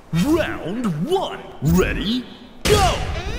Round one. Ready? Go!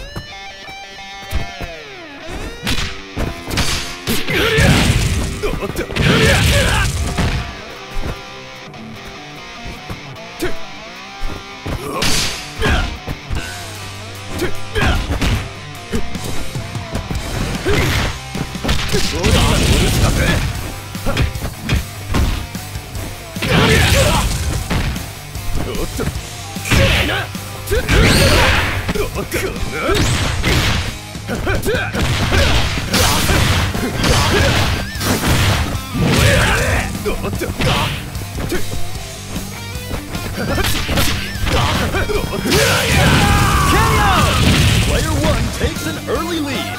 Player one takes an early lead.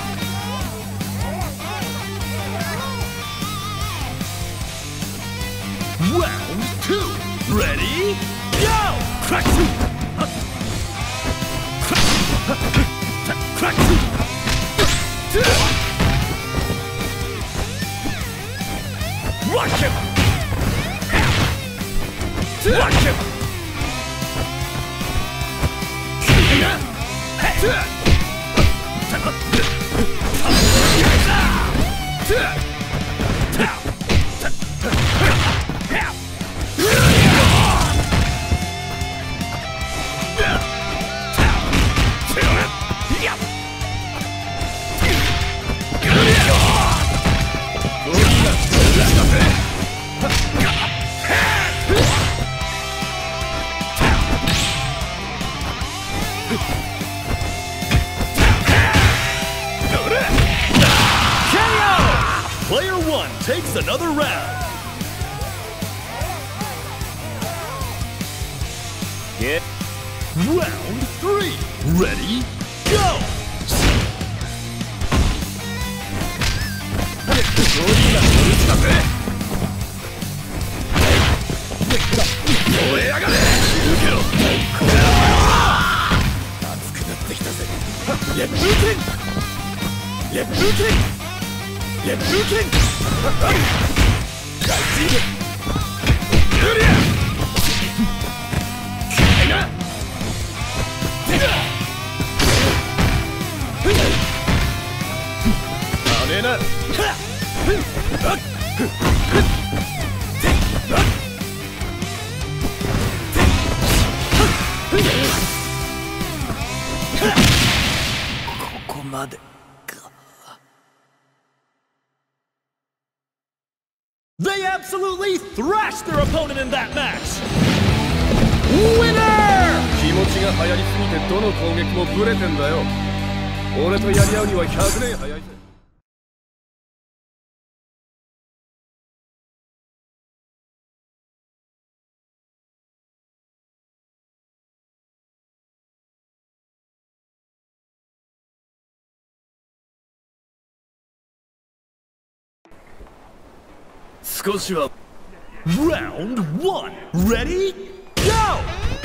Round two. Ready? Go! Crack two! Crack two! Watch him! Watch him! Player one takes another round. Get round three. Ready? Go! They absolutely thrashed their opponent in that match! Winner! 気持ちが流行りすぎてどの攻撃もブレてんだよ。俺とやり合うには100年早いぜ。少しは Round one. Ready? Go!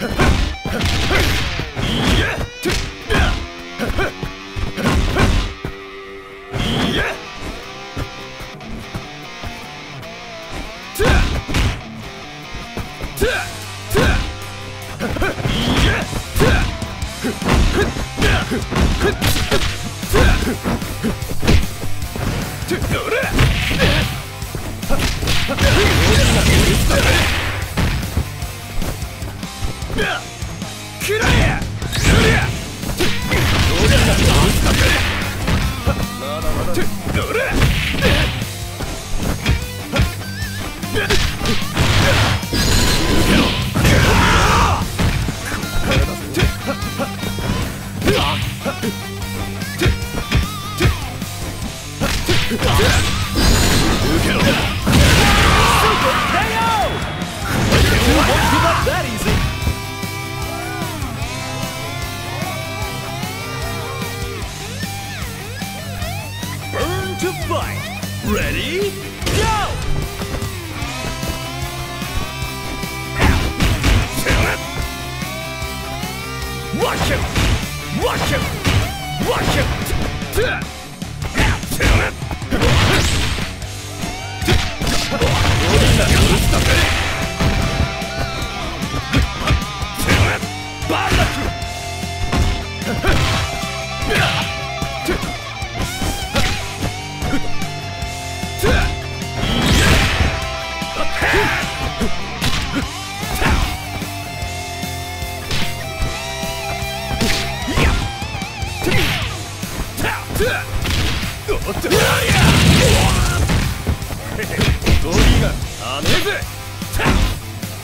To fight. Ready? Go! Watch him! Watch him! Watch him! Watch him!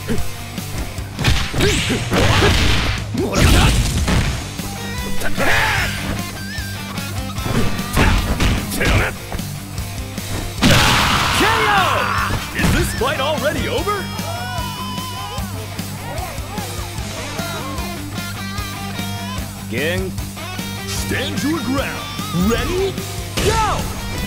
もらった。 KO! Is this fight already over? Gang, stand your ground. Ready? Go!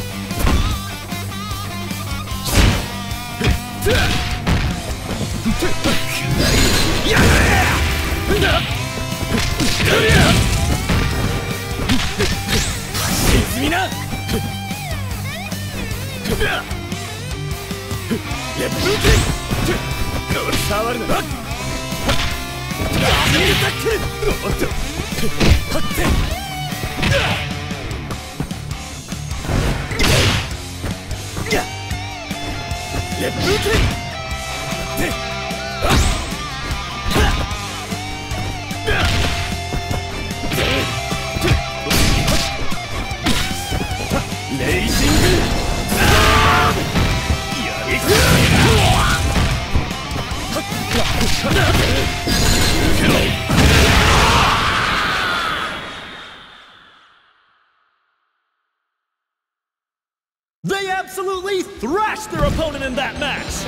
They absolutely thrashed their opponent in that match!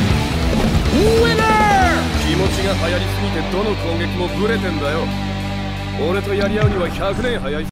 Winner! 気持ちが流行りすぎてどの攻撃もブレてんだよ。俺とやり合うには100年早い。